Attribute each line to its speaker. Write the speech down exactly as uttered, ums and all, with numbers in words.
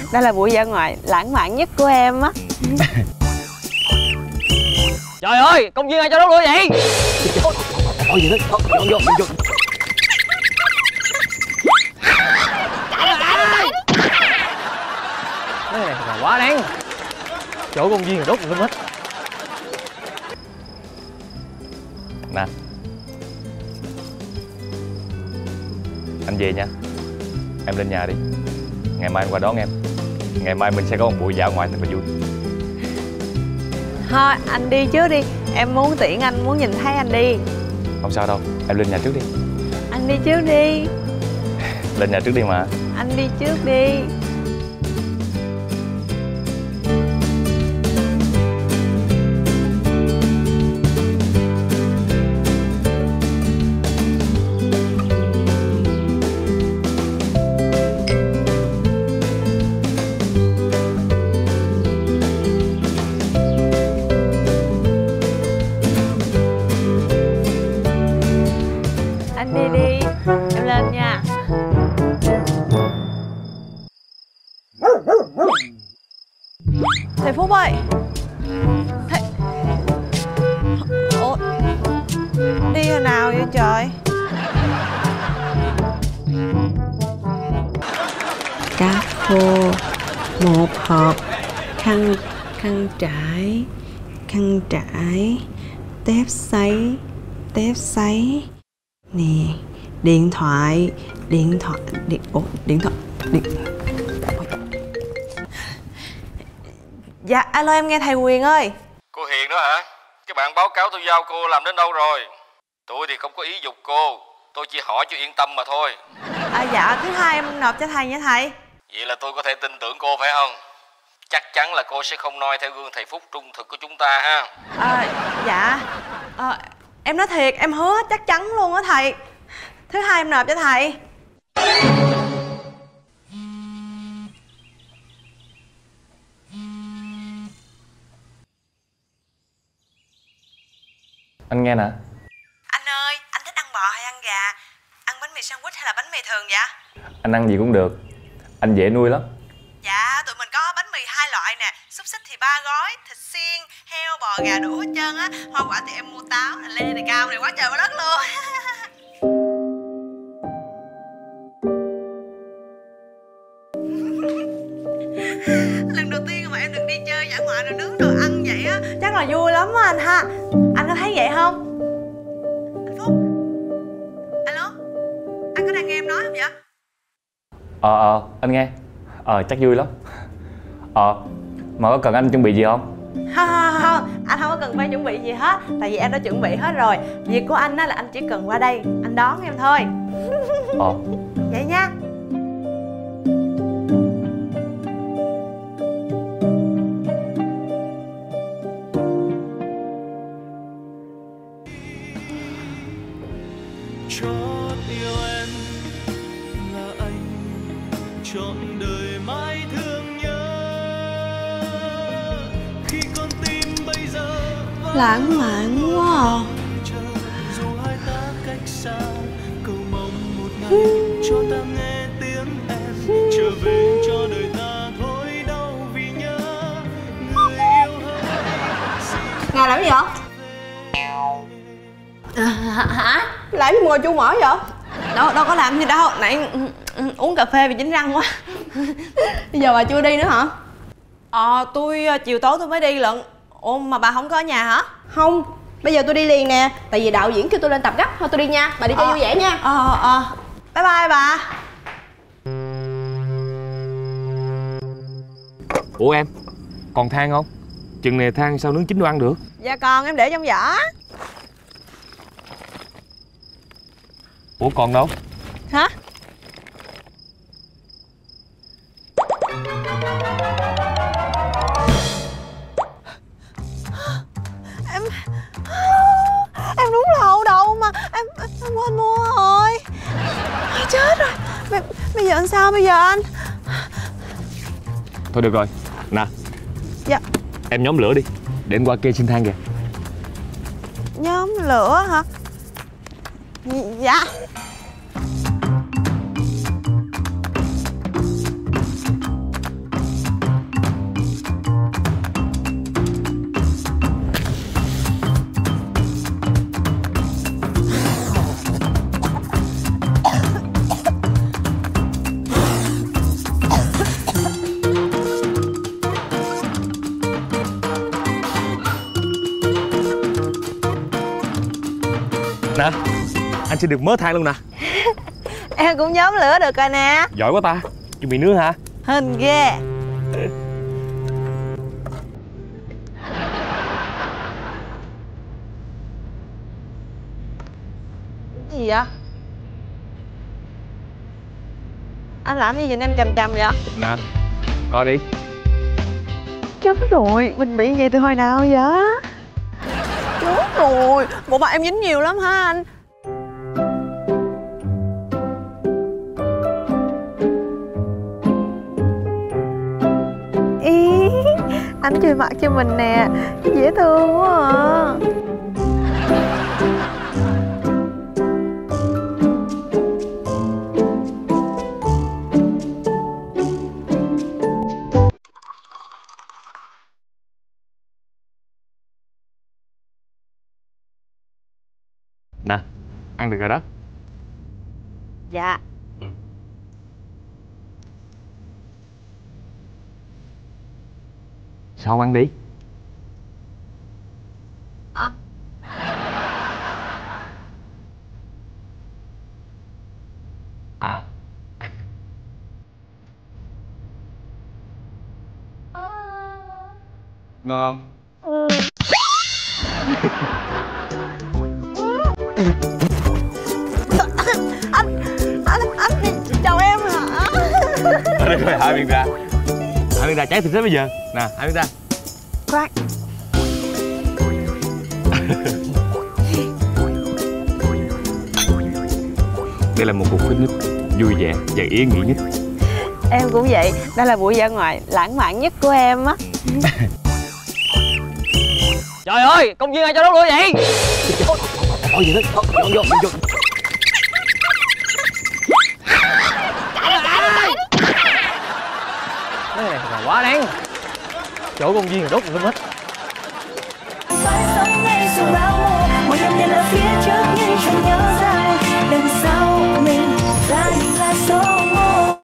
Speaker 1: Đây là buổi dã ngoại lãng mạn nhất của em á.
Speaker 2: Trời ơi, công viên ai cho đốt lửa vậy?
Speaker 3: Ôi gì đó, vô vô vô.
Speaker 2: Cái này là quá đáng. Chỗ công viên đốt lửa hết.
Speaker 3: Nè, anh về nha. Em lên nhà đi. Ngày mai anh qua đón em. Ngày mai mình sẽ có một buổi dã ngoại thật là vui.
Speaker 1: Thôi anh đi trước đi. Em muốn tiễn anh, muốn nhìn thấy anh đi.
Speaker 3: Không sao đâu, em lên nhà trước đi.
Speaker 1: Anh đi trước đi.
Speaker 3: Lên nhà trước đi mà.
Speaker 1: Anh đi trước đi. Anh đi đi, em lên nha. Thầy Phúc ơi. Thầy... Ủa, đi hồi nào vậy trời?
Speaker 4: Cá khô một hộp, khăn khăn trải, khăn trải, tép sấy, tép sấy. Nè, điện thoại, điện thoại, điện, ủa, điện thoại, điện...
Speaker 1: Dạ, alo em nghe thầy Quyền ơi.
Speaker 5: Cô Hiền đó hả? Cái bản báo cáo tôi giao cô làm đến đâu rồi? Tôi thì không có ý giục cô, tôi chỉ hỏi cho yên tâm mà thôi.
Speaker 1: À, dạ, thứ hai em nộp cho thầy nha thầy.
Speaker 5: Vậy là tôi có thể tin tưởng cô phải không? Chắc chắn là cô sẽ không noi theo gương thầy Phúc trung thực của chúng ta ha.
Speaker 1: À, dạ, à, em nói thiệt, em hứa chắc chắn luôn á thầy. Thứ hai em nộp cho thầy.
Speaker 3: Anh nghe nè.
Speaker 1: Anh ơi, anh thích ăn bò hay ăn gà? Ăn bánh mì sandwich hay là bánh mì thường vậy?
Speaker 3: Anh ăn gì cũng được. Anh dễ nuôi lắm.
Speaker 1: Dạ, tụi mình có bánh mì hai loại nè. Xúc xích thì ba gói, thịt xiên, heo, bò, gà đủ hết trơn á. Hoa quả thì em mua táo, lê này cao này quá trời quá đất luôn. Lần đầu tiên mà em được đi chơi dã ngoại rồi nướng đồ ăn vậy á, chắc là vui lắm á anh ha. Anh có thấy vậy không? Anh Phúc. Alo, anh có đang nghe em nói không vậy?
Speaker 3: Ờ ờ, anh nghe. Ờ, chắc vui lắm. Ờ, mà có cần anh chuẩn bị gì không?
Speaker 1: Không, không, không, anh không có cần phải chuẩn bị gì hết. Tại vì em đã chuẩn bị hết rồi. Việc của anh á là anh chỉ cần qua đây, anh đón em thôi.
Speaker 3: Ờ.
Speaker 1: Vậy nha.
Speaker 6: Chót yêu em là anh, trọn đời mãi thương nhớ. Khi con tim bây giờ
Speaker 4: Lãng mạn quá à.
Speaker 6: dù hai ta cách xa, cầu mong một ngày cho ta nghe tiếng em trở về cho đời ta thôi đau vì nhớ người yêu hỡi.
Speaker 1: Ngài làm gì vậy? À, hả? Làm gì ngồi chu mỏ vậy? Đâu, đâu có làm gì đâu. Nãy uống cà phê vì dính răng quá. Bây giờ bà chưa đi nữa hả? Ờ, tôi chiều tối tôi mới đi lận. Ủa mà bà không có ở nhà hả?
Speaker 7: Không, bây giờ tôi đi liền nè. Tại vì đạo diễn kêu tôi lên tập gấp. Thôi tôi đi nha, bà đi chơi
Speaker 1: ờ,
Speaker 7: vui vẻ nha.
Speaker 1: Ờ, ờ, bye bye bà.
Speaker 3: Ủa em, còn than không? Chừng này than sao nướng chín đồ ăn được?
Speaker 1: Dạ còn, em để trong giỏ.
Speaker 3: Ủa còn đâu?
Speaker 1: Hả? Em Em đúng lậu đâu mà Em, em quên mua rồi. Chết rồi. Bây, bây giờ anh sao bây giờ anh?
Speaker 3: Thôi được rồi. Nè.
Speaker 1: Dạ.
Speaker 3: Em nhóm lửa đi. Để em qua kê xin than kìa.
Speaker 1: Nhóm lửa hả? Dạ.
Speaker 3: xin được mớ than luôn nè.
Speaker 1: Em cũng nhóm lửa được rồi nè.
Speaker 3: Giỏi quá ta. Chuẩn bị nướng hả?
Speaker 1: Hình ghê. Cái gì vậy? Anh làm gì nhìn em chằm chằm vậy?
Speaker 3: Nè, coi đi.
Speaker 1: Chết rồi, mình bị gì từ hồi nào vậy? Chết rồi, bộ mặt em dính nhiều lắm hả anh? Ý, anh chơi mặt cho mình nè, dễ thương quá à.
Speaker 3: Nè, ăn được rồi đó.
Speaker 1: Dạ.
Speaker 3: Sao không ăn đi?
Speaker 1: À.
Speaker 3: À. Ngon không?
Speaker 1: Ừ. anh anh anh chào em hả?
Speaker 3: Ở đây rồi, hai miệng ra. Hai miệng ra cháy thịt hết bây giờ. Nè, hai miệng ra.
Speaker 1: Khoan.
Speaker 3: Đây là một cuộc picnic vui vẻ và ý nghĩa nhất.
Speaker 1: Em cũng vậy, đây là buổi dã ngoại lãng mạn nhất của em á.
Speaker 2: Trời ơi, công viên ai cho đốt lửa vậy?
Speaker 3: Ôi gì đó, vô vô vô.
Speaker 2: Cái này là quá đáng. Chỗ công viên là đốt lên hết.
Speaker 6: Sống ngay dù bão mưa, một đêm đến ở phía trước nhưng chẳng nhớ ra